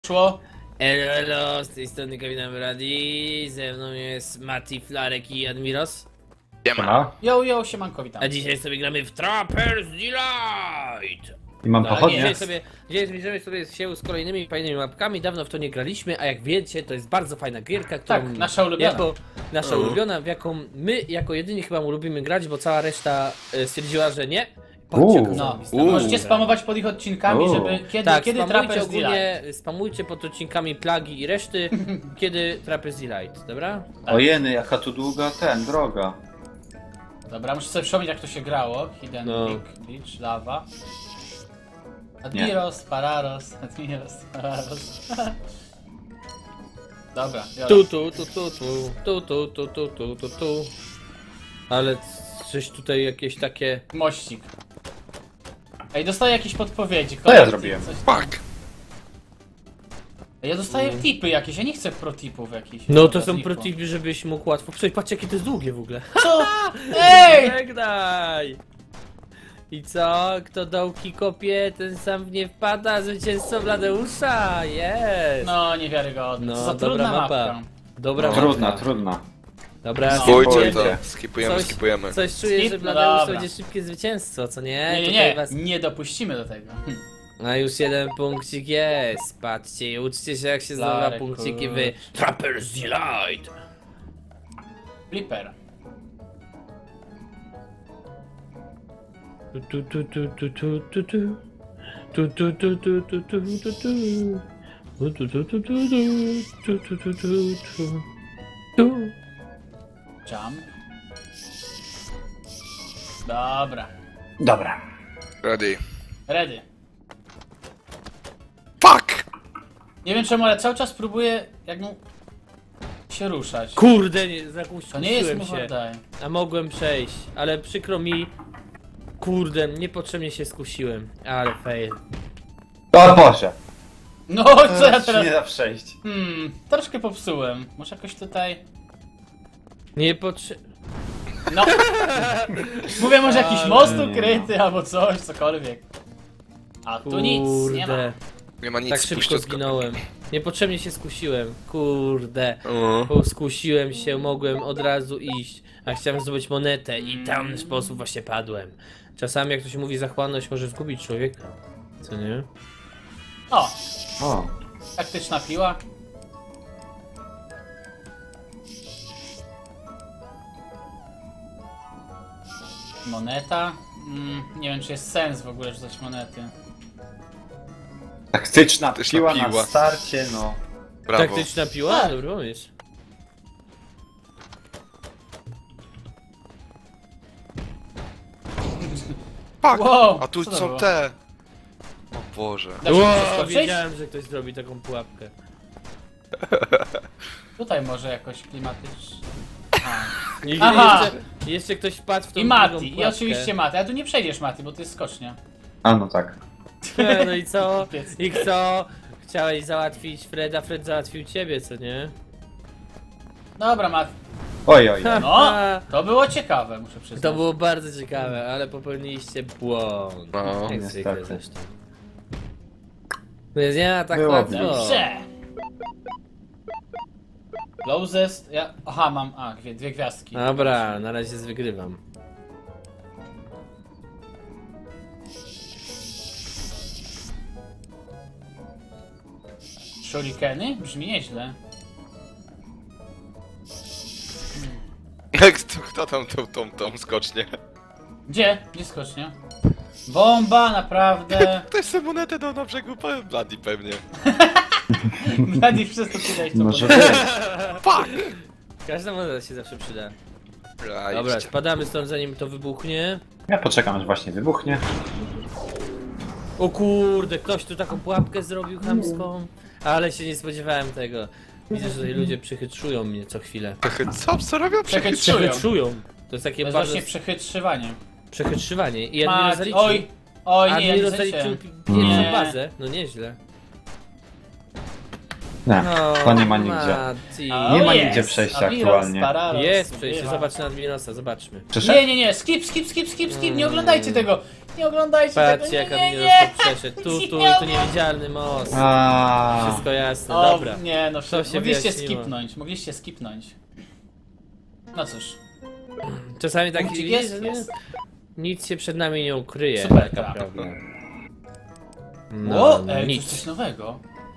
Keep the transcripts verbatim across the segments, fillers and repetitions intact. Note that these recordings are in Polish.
Szło. Elo, elo, z tej strony Kevin Brady, ze mną jest Mati, Flarek i Admiros. Siema. Yo, yo, siemanko, witam. A dzisiaj sobie gramy w Trappers Delight! I mam Tak, pochodnie. dzisiaj sobie, dzisiaj zmierzymy sobie się z kolejnymi fajnymi mapkami, dawno w to nie graliśmy, a jak wiecie, to jest bardzo fajna gierka, którą Tak, nasza ulubiona. Jako, nasza ulubiona, w jaką my jako jedyni chyba lubimy grać, bo cała reszta e, stwierdziła, że nie. Patrzcie, Uuu. jaka No, zajebista Uuu. możecie spamować pod ich odcinkami, Uuu. żeby kiedy, Tak, kiedy spamujcie Trappers Delight. ogólnie, spamujcie pod odcinkami plagi i reszty, kiedy Trappers Delight, dobra? O jeny, jaka tu długa ten, droga. Dobra, muszę sobie przypomnieć, jak to się grało. Hidden No. Brick, Beach, Lava. Admiros, Pararos, Admiros, Pararos. Dobra, biorę. Tu, tu, tu, tu, tu, tu, tu, tu, tu, tu, tu, tu. Ale coś tutaj jakieś takie... Mościk. Ej, dostaję jakieś podpowiedzi. Co ja Kolej, zrobiłem? coś- Fuck! Ej, Ja dostaję tipy jakieś, ja nie chcę protipów jakichś. No to Dobra, są znikło. protipy, żebyś mógł łatwo przejść. Patrzcie, jakie to jest długie w ogóle. Co? Ej! Żegnaj! I co? Kto dołki kopie, ten sam w nie wpada. Zwycięzcą Bladeusza! Jest! No, niewiarygodne. No, Co za dobra trudna mapa. mapka. Dobra, No, trudna, mapka. trudna. Dobra, No. Spójcie Spójcie. to, skipujemy, Coś- skipujemy. Coś czuję, Skip? że No Bladeusz to dobra. będzie szybkie zwycięstwo, co nie? Nie, nie, Tutaj nie, was... nie dopuścimy do tego. Hm. A już jeden punkcik jest. Patrzcie i uczcie się, jak się zdobywa Flarek, punkciki w kurczę. Trappers Delight. Flipper. Tu, tu, tu, tu, tu, tu, tu. Tu, tu, tu, tu, tu, tu, tu, tu. Tu, tu, tu, tu, tu, tu, tu, tu, tu, tu, tu. Tu. Jump. Dobra. Dobra. Ready. Ready. Fuck! Nie wiem czemu, ale cały czas próbuję jak mu się ruszać. Kurde, nie, za jakąś To nie jest skusiłem Move or się. Die. A mogłem przejść, ale przykro mi. Kurde, niepotrzebnie się skusiłem. Ale fail. O Boże. No, co ja Teraz się teraz... nie da przejść. Hmm, troszkę popsułem. Może jakoś tutaj... Niepotrzebnie. No. Mówię, może jakiś Ale most nie ukryty albo coś, cokolwiek. A tu nic, nie ma. Kurde. Nie ma nic, Tak puść szybko to z- zginąłem. Niepotrzebnie się skusiłem. Kurde. O. Bo skusiłem się, mogłem od razu iść. A chciałem zdobyć monetę i tam w sposób właśnie padłem. Czasami jak to się mówi, zachłanność może zgubić człowieka. Co nie? O, O. taktyczna piła. Moneta. Mm, nie wiem, czy jest sens w ogóle rzucać monety. Taktyczna Taktyczna piła piła. na starcie, no. Brawo. Taktyczna piła? Tak. Dobry pomysł. Fuck! Wow, A tu co to są było? te. O Boże. Da się Wow, przeskoczyć? wiedziałem, że ktoś zrobi taką pułapkę. Tutaj może jakoś klimatycznie. A. I Aha. jeszcze, jeszcze ktoś wpadł w tą I drugą Mati, i pułapkę. oczywiście Mati. A tu nie przejdziesz Mati, bo to jest skocznia. A no tak. E, No i co? Piec. I co? Chciałeś załatwić Freda, Fred załatwił ciebie, co nie? Dobra Mati. Oj, oj. No, to było ciekawe, muszę przyznać. To było bardzo ciekawe, ale popełniliście błąd. No, Jak zwykle niestety. zresztą. Więc nie ma tak Było łatwo. Dobrze. Closest. Ja... Aha, mam. A, dwie, dwie gwiazdki. Dobra, na razie wygrywam. Shurikeny? Brzmi nieźle. Jak to, kto tam tą, tą, tą skocznie? Gdzie? Gdzie skocznia? Bomba, naprawdę. Ktoś sobie monetę dał na brzegu pe- Bloody pewnie. Blady, przez to ty dałeś to Może bomba. być. Fuck! Każda moneta się zawsze przyda. A, Dobra, idźcie. spadamy stąd zanim to wybuchnie. Ja poczekam, aż właśnie wybuchnie. O kurde, ktoś tu taką pułapkę zrobił chamską. Ale się nie spodziewałem tego. Widzę, że tutaj ludzie przychytrzują mnie co chwilę. Przechy- Co? Co robią? Przechytrzyłem. Przychytrzują. To jest To takie jest bardzo właśnie przechytrzywanie. przechytrzywanie. I Admiro Mati, zaliczył. oj, oj, nie, ja nie Admiro zaliczyłem. zaliczył pi- pierwszą Nie. bazę. No nieźle. Nie, No, to nie ma nigdzie. Mati. O, Nie ma jest! nigdzie przejścia Admiros, aktualnie. Pararos, Jest przejście, bywa. zobacz na Admirosa, zobaczmy. Przeszedł? Nie, nie, nie, skip, skip, skip, skip, skip, nie oglądajcie tego! Nie oglądajcie Patrzcie tego, jak nie, nie, Admiros nie! to przeszedł. Tu, tu, Nie tu niewidzialny most. A. Wszystko jasne, O, dobra. nie, no To się mogliście wyjaśniło. skipnąć, mogliście skipnąć. No cóż, Czasami tak Punkcik widzisz, jest, że jest. nic się przed nami nie ukryje. Super tak gra. naprawdę. no, No, ej, to nic. jest coś nowego.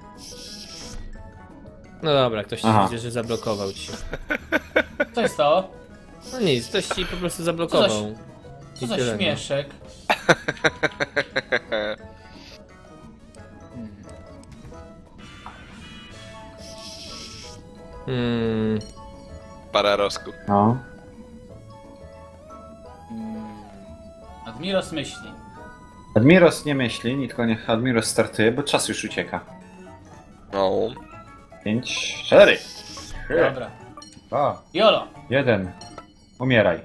No dobra, ktoś ci Aha. widzę, że zablokował ci. Co jest to? No nic, ktoś ci po prostu zablokował. Co I za tyle, no. śmieszek? Hmm. Pararosku. No. Hmm. Admiros myśli. Admiros nie myśli, tylko niech Admiros startuje, bo czas już ucieka. No. Pięć, cztery, Dobra. dwa, Jolo! jeden. Umieraj.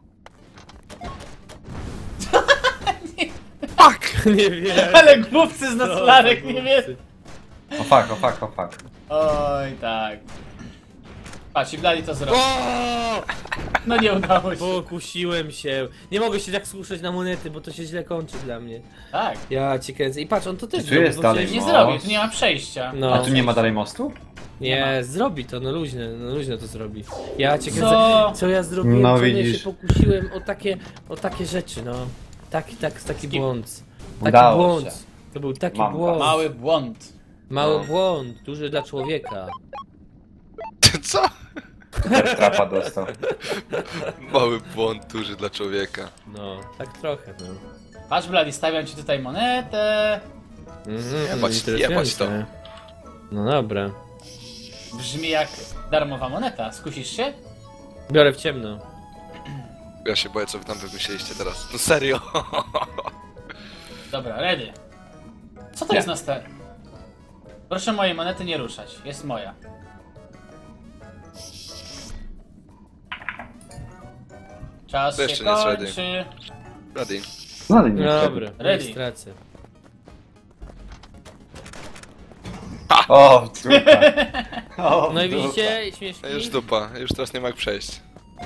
Nie wiem. Ale głupcy z nas Larek nie wie. O fuck, o fuck, o fuck. Oj, tak. Patrz, i Bladi to zrobił. No nie udało się. Pokusiłem się. Nie mogę się tak skuszać na monety, bo to się źle kończy dla mnie. Tak. Ja ci kręcę. I patrz, on to też Tu zrobi, jest bo dalej przecież- Nie Most. zrobił, tu nie ma przejścia. No. A tu nie ma dalej mostu? Nie, zrobi to, no luźne, no luźne to zrobi. Ja cię kręcę. Co? Co ja zrobiłem? No Co ja widzisz. się pokusiłem o takie, o takie rzeczy, no. Taki, tak, taki Skip. błąd. Taki Udało błąd. się. To był taki Mam błąd. Mały błąd. Mały No. błąd, duży dla człowieka. Co? Trapa dostał. Mały błąd duży dla człowieka. No, tak trochę, no. Patrz, Bladi, stawiam ci tutaj monetę. Mhm, Jebać, interesujące. jebać to. No dobra. Brzmi jak darmowa moneta. Skusisz się? Biorę w ciemno. Ja się boję, co wy tam wymyśliliście teraz. No serio. Dobra, ready. Co to Nie. jest na ster? Proszę mojej monety nie ruszać. Jest moja. Czas To się jeszcze nie jest ready. kończy. Ready. No ale nie Dobra, Ready. nie stracę. O, dupa. O, No i dupa. widzicie, śmieszki? Już dupa, już teraz nie ma jak przejść.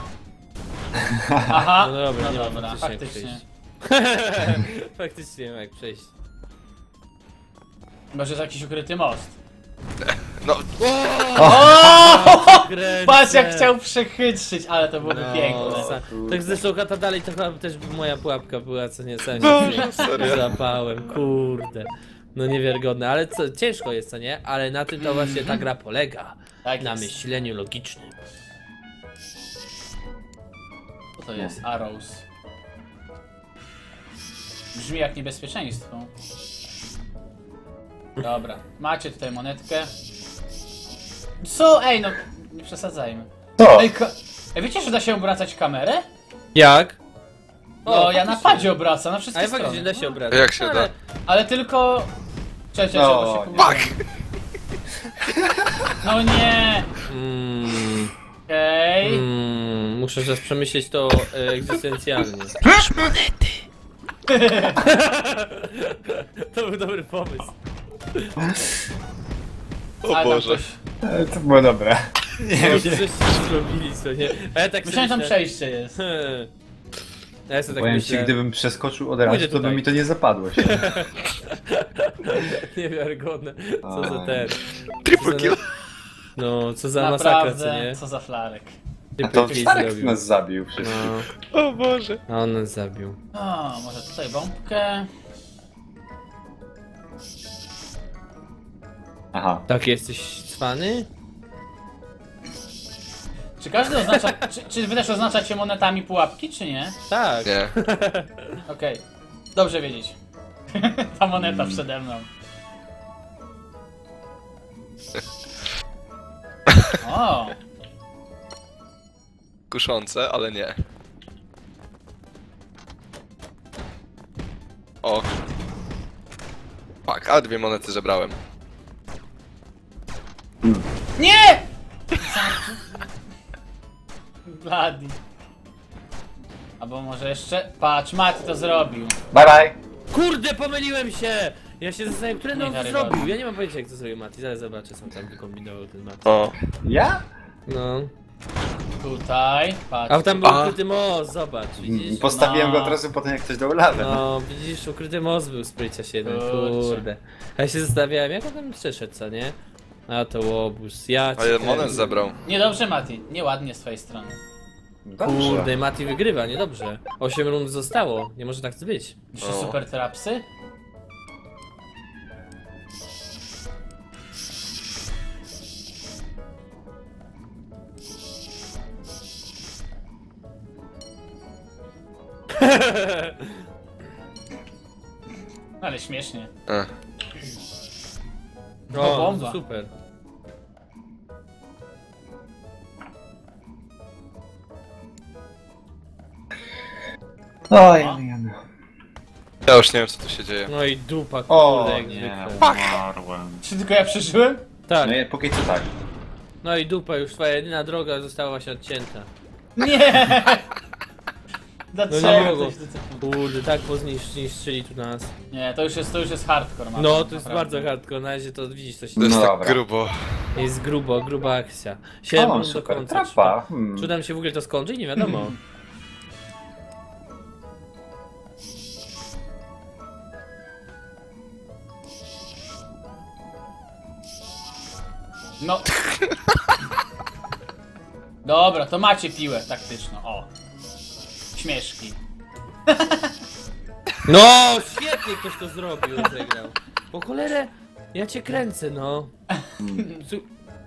Aha, No dobra, no nie ma dobra, faktycznie jak faktycznie. Faktycznie nie ma jak przejść. Może jest jakiś ukryty most. No, Kręcę. Patrz jak chciał przechytrzyć, ale to byłoby No, piękne. sa- tak zresztą ta dalej to chyba też by moja pułapka była, co nie sam No, się serio. złapałem, kurde. No niewiarygodne, ale co, ciężko jest, co nie? Ale na tym to właśnie ta gra polega. Tak Na jest. myśleniu logicznym. Co to jest? Arrows. Brzmi jak niebezpieczeństwo. Dobra, macie tutaj monetkę. Co? Ej, no nie przesadzajmy. Co? Ej, ka- Ej wiecie, że da się obracać kamerę? Jak? No O, ja na faktycznie. padzie obracam, na wszystkie Ale strony. faktycznie da się a obracać. jak się ale... da? Ale tylko... Cześć, cześć, No, bo się nie. pomyliłem. No nie! Mm, Okej. mm, muszę teraz przemyśleć to e, egzystencjalnie. To był dobry pomysł. O Ale tam Boże. ktoś... E, To było dobre. Nie, żeście zrobili, co nie? A ja tak Myślałem, że tam myślę- przejście jest. Ja sobie tak Powiem ci, myślę, gdybym przeskoczył od razu, Pójdę to by tutaj. mi to nie zapadło się. niewiarygodne. Co za Oj. ten. Triple Co za- kill. No, co za masakra, co Naprawdę, nie? co za flarek. A Triple to kill Starek zrobił. nas zabił wszystkich. No, O Boże. a on nas zabił. O, może tutaj bombkę. Aha. Tak, jesteś cwany? Czy każdy oznacza... Czy, czy wy też oznaczacie monetami pułapki, czy nie? Tak. Nie. Okej. Dobrze wiedzieć. Ta moneta przede mną. O, Kuszące, ale nie. O. Tak, a dwie monety zebrałem. nie! Bloody. Albo może jeszcze... Patrz, Mati to zrobił. Bye bye. Kurde, pomyliłem się! Ja się zastanawiam, który no Niewiarygodne. zrobił. Ja nie mam pojęcia jak to zrobił Mati. Zaraz zobaczę, co tam wykombinował ten Mati. O. Ja? No. Tutaj, patrz. A tam był A. ukryty most, zobacz, widzisz? Postawiłem No. go od razu potem jak ktoś dał lawę. No. No, widzisz, ukryty most był z Pryciarz jeden, Kurczę. kurde. A ja się zastanawiałem, jak on tam przeszedł, co nie? A to łobuz, ja A cię jeden monet kręcę. zebrał. Niedobrze, Mati. Nieładnie z twojej strony. Dobrze. Kurde, Mati wygrywa, niedobrze. Osiem rund zostało, nie może tak być. Trzy O. super trapsy? Ale śmiesznie. E. O, bomba. to super. Oj, oj, oj. Ja już nie wiem co tu się dzieje. No i dupa, O kurde, jak nie, zwykle. umarłem. Czy tylko ja przeżyłem? Tak, No i póki co tak. no i dupa, już twoja jedyna droga została właśnie odcięta. Nie! No Dlaczego nie mogło. ktoś to- Kurde, tak pozniszczyli tu nas. Nie, to już jest, to już jest hardcore, Mati, No, to jest naprawdę. bardzo hardcore, na razie to widzisz, to się To jest No tak dobra. grubo. jest grubo, gruba akcja. siedem O, rund do super końca. trapa. Czy, Hmm. czy nam się w ogóle to skończy? Nie wiadomo. No. Dobra, to macie piłę taktyczną, o. Śmieszki. No, świetnie ktoś to zrobił, rozegrał. Po cholerę, ja cię kręcę, no. Su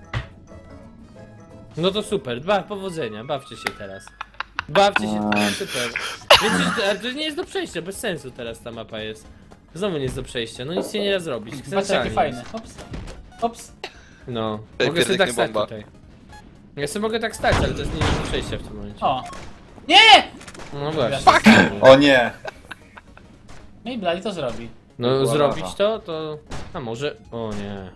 no to super, ba powodzenia, bawcie się teraz. Bawcie się teraz, super. Wiecie, że to, ale to nie jest do przejścia, bez sensu teraz ta mapa jest. Znowu nie jest do przejścia, no nic się nie da zrobić. Patrzcie jakie Centralnie fajne. jest. Ops. Ops. No, Ej, mogę sobie pierdyknie tak stać bomba. tutaj. Ja sobie mogę tak stać, ale to jest nie jest do przejścia w tym momencie. O. Nie! No właśnie. Fuck! O nie! No i Blady to zrobi. No Była zrobić lawa. to, to... A może... O nie.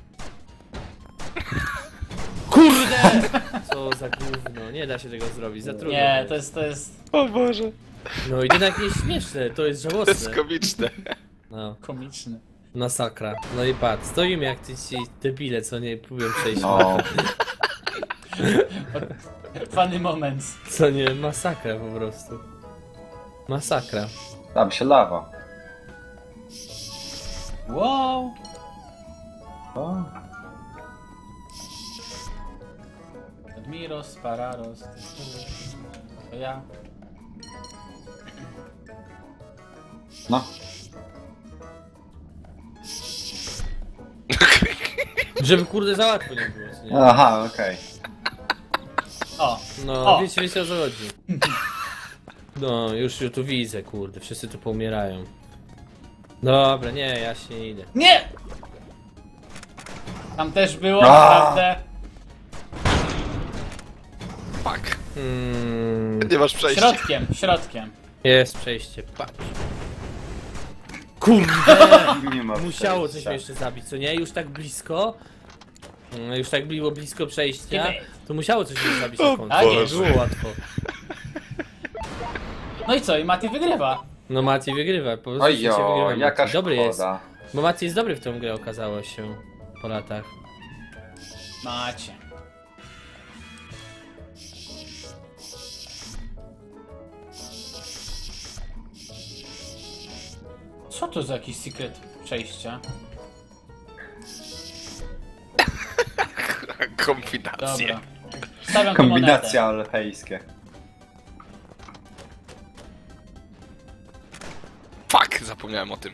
Kurde! Co za gówno, nie da się tego zrobić, za trudno. Nie, to jest, to jest O Boże. No i jednak nie jest śmieszne, to jest To jest żałosne. komiczne. No, komiczne. masakra. No i patrz, stoimy jak ci ci debile, co nie próbują przejść. No. Funny moments. Co nie, masakra po prostu. Masakra. Tam się lawa. Wow. O. Admiros, Pararos. To ja. No. Żeby kurde za łatwo nie było, co nie? Aha, okej. O. No, O. wiecie, wiecie o co chodzi. No, już, już tu widzę, kurde, wszyscy tu poumierają. Dobra, nie, ja się nie idę. Nie! Tam też było, A. naprawdę. Fuck. Hmm, Nie masz przejścia. Środkiem, środkiem. jest przejście, patrz. Kurde! Nie ma Musiało coś przejścia. mnie jeszcze zabić, co nie? Już tak blisko. Mm, Już tak było blisko przejścia. To musiało coś mnie zabić na końcu. A nie, Nie było łatwo. No i co? I Mati wygrywa. No Mati wygrywa, po prostu Oj, się wygrywa. jo, jaka Mati. Dobry jest. szkoda. Bo Mati jest dobry w tą grę, okazało się. Po latach. Macie. Co to za jakiś secret przejścia? Kombinacje. Dobra. Stawiam tu Kombinacja alpejskie. Fuck, zapomniałem o tym.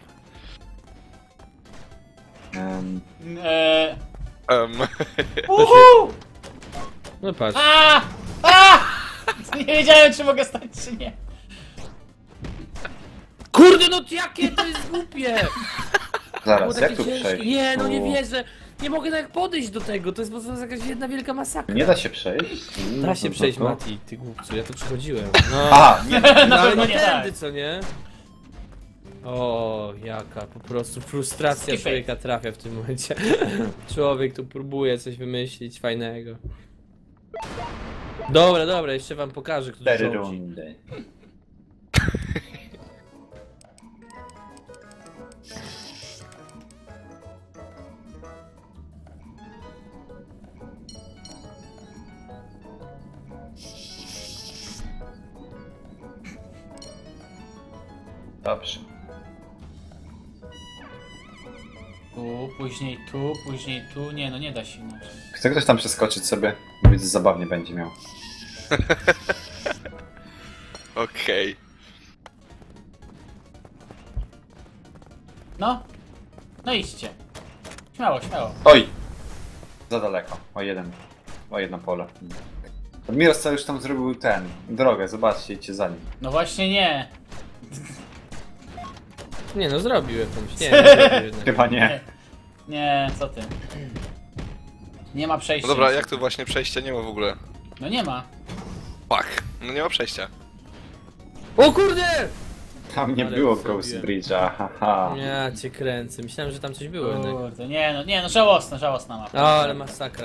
Um, monetę. Eee, Um, uhu! No patrz. A! A! Nie wiedziałem, czy mogę stać, czy nie. Kurde, no jakie to jest głupie! Było zaraz, takie jak tu ciężkie. przejść? Nie, no nie Tu. wierzę. Nie mogę nawet podejść do tego, to jest po prostu jakaś jedna wielka masakra. Nie da się przejść? Da się No, przejść, no, no. Mati, ty głupcu, ja tu przychodziłem. No, Aha, nie. no ale pewno nie nie tędy, tak. co nie? O, jaka po prostu frustracja Skip it. człowieka trafia w tym momencie. Człowiek tu próbuje coś wymyślić fajnego. Dobra, dobra, jeszcze wam pokażę, kto tu Cztery rządzi. rundy. Dobrze. Tu, później tu, później tu. Nie, no nie da się inaczej. Chce ktoś tam przeskoczyć sobie? Więc zabawnie będzie miał. Okej. No. No idźcie. Śmiało, śmiało. Oj! Za daleko. O jeden. O jedno pole. Admiros już tam zrobił ten. Drogę, zobaczcie, idźcie za nim. No właśnie nie. Nie no, zrobił jakąś. Nie, nie zrobił jednak. Chyba nie. Nie, nie, co ty. Nie ma przejścia. No dobra, jak tu właśnie przejścia nie ma w ogóle? No nie ma. Fuck. No nie ma przejścia. O kurde! Tam nie Ale było zrobiłem. Ghost Bridge'a, haha. Ja cię kręcę, myślałem, że tam coś było jednak. Kurde, nie no, nie no, żałosna, żałosna mapa. O, ale masakra.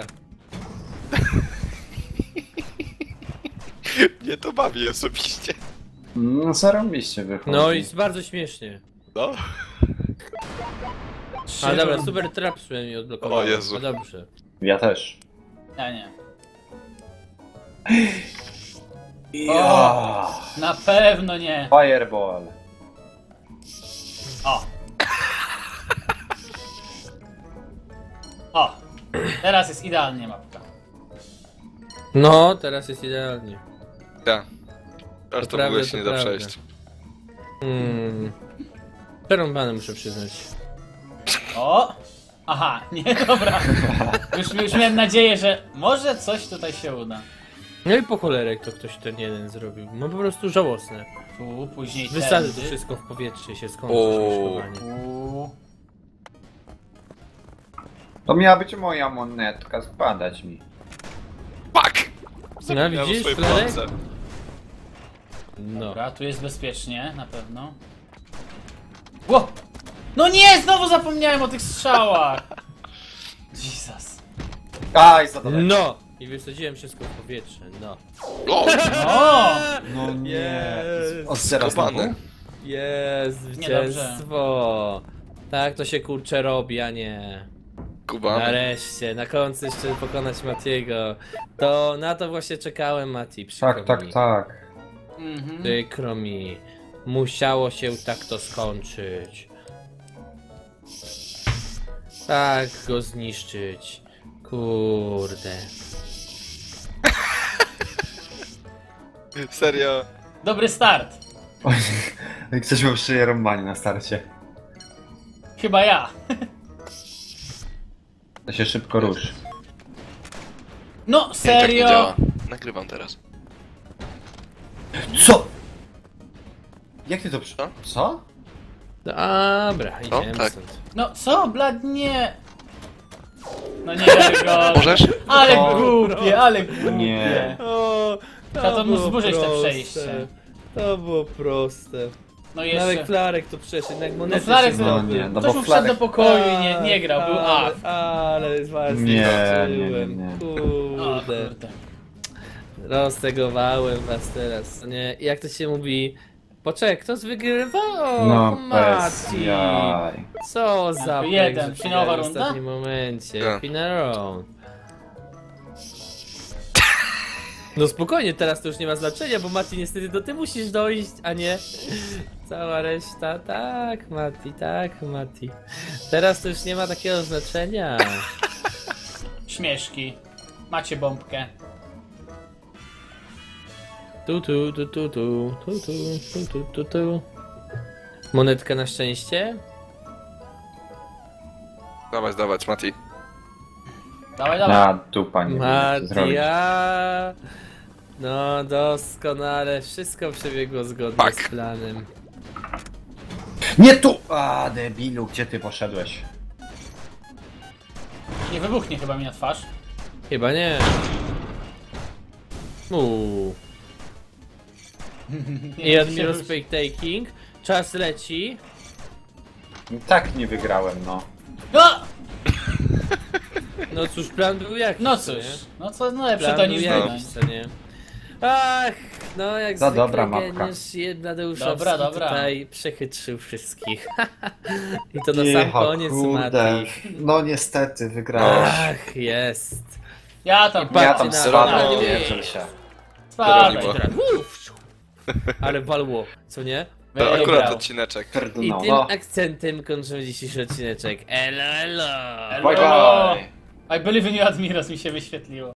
Nie to bawi osobiście. No zarobiście wychodzi. No i bardzo śmiesznie. No. Trzy Ale dobra, rundy. super trap przynajmniej odblokowałem. O Jezu. No dobrze. Ja też. Ja nie. Ja. Na pewno nie. Fireball. O. O. Teraz jest idealnie mapka. No, teraz jest idealnie. Ja. Aż to w prawda, ogóle się to nie da prawda. przejść. Hmm. Przerąbane muszę przyznać. O. Aha, nie, dobra. Już, już miałem nadzieję, że może coś tutaj się uda. No i po cholerek to ktoś ten jeden zrobił. No po prostu żałosne. Tu, później Wysadzę to tędy. wszystko w powietrze i się skończy O. śmieszkowanie. Tu. To miała być moja monetka, spadać mi. Fuck! No Zapomniałem o widzisz, swojej Flarek? plance. No. Dobra, tu jest bezpiecznie, na pewno. Ło! No nie, znowu zapomniałem o tych strzałach! Jesus. Aj, za daleko. No! I wysadziłem wszystko w powietrze, no. O! O! No nie. Jest. Od zera Skopane. znowu? Jest Niedobrze. zwycięstwo! Tak to się kurczę robi, a nie. Kuba. Nareszcie, na końcu jeszcze pokonać Matiego. To na to właśnie czekałem, Mati. Przykro Tak, tak, mi. tak. Mhm. Przykro mi. Musiało się tak to skończyć. Tak go zniszczyć. Kurde. Serio? Dobry start. Oj, ktoś miał szyję rąbanie na starcie. Chyba ja. To się szybko rusz. No, Nie, tak nie serio? działa. Nagrywam teraz. Co? Jak ty to przy... Co? Co? Dobra, idziemy tak. stąd. No co, blad, nie. No nie, go. Możesz? Ale O, głupie, ale głupie. Nie. O, Trzeba to było zburzyć te proste. przejście. To było proste. No Nawet jeszcze. Flarek to przeszedł, jak monety Flarek się zrobił. No zdobył. nie, no Ktoś bo mu wszedł do Flarek... pokoju i nie, nie grał, był ale, A. ale was Nie, nie nie, zobaczyłem. nie, nie. O Kurde. kurde. Roztegowałem was teraz, nie? Jak to się mówi? Poczekaj, kto wygrywał? No bez Mati! jaj. Co za Tylko jeden. pech, że Finałowa przegrali w runda? ostatnim momencie. Tak. Final round. No spokojnie, teraz to już nie ma znaczenia, bo Mati niestety do ty musisz dojść, a nie cała reszta. Tak, Mati, tak, Mati. Teraz to już nie ma takiego znaczenia. Śmieszki. Macie bombkę. Tu, tu, tu, tu, tu, tu, tu, tu, tu, tu, tu. Monetka na szczęście? Dawać, dawać, Mati. Dawaj, dawaj. Na dupa nie wiem, co zrobić. Matia! No doskonale, wszystko przebiegło zgodnie Fuck. z planem. Nie tu! A, debilu, gdzie ty poszedłeś? Nie wybuchnie chyba mi na twarz. Chyba nie. Uuu. I Nie, Admiral się- Fake Taking. Czas leci. Tak nie wygrałem, no. No! No cóż, plan był jakiś. No co cóż. nie? No co no lepsze Plan to był niż jakiś, wygrać. co nie? Ach, no jak Za zwykle dobra mapka. geniusz Bladeuszowski Dobra, dobra. tutaj przechytrzył wszystkich. I to na sam koniec, Mati. No niestety, wygrałeś. Ach, jest. Ja tam. Ja patrzcie tam na- spadłem, no. wierzę się. Spadaj. Geronimo. Teraz, uff, ale walło, co nie? To akurat Wygrał. odcineczek. I Pierdolno, tym no. akcentem kończymy dzisiejszy odcineczek. Elo, elo! Bye bye! I believe in you, Admiros mi się wyświetliło.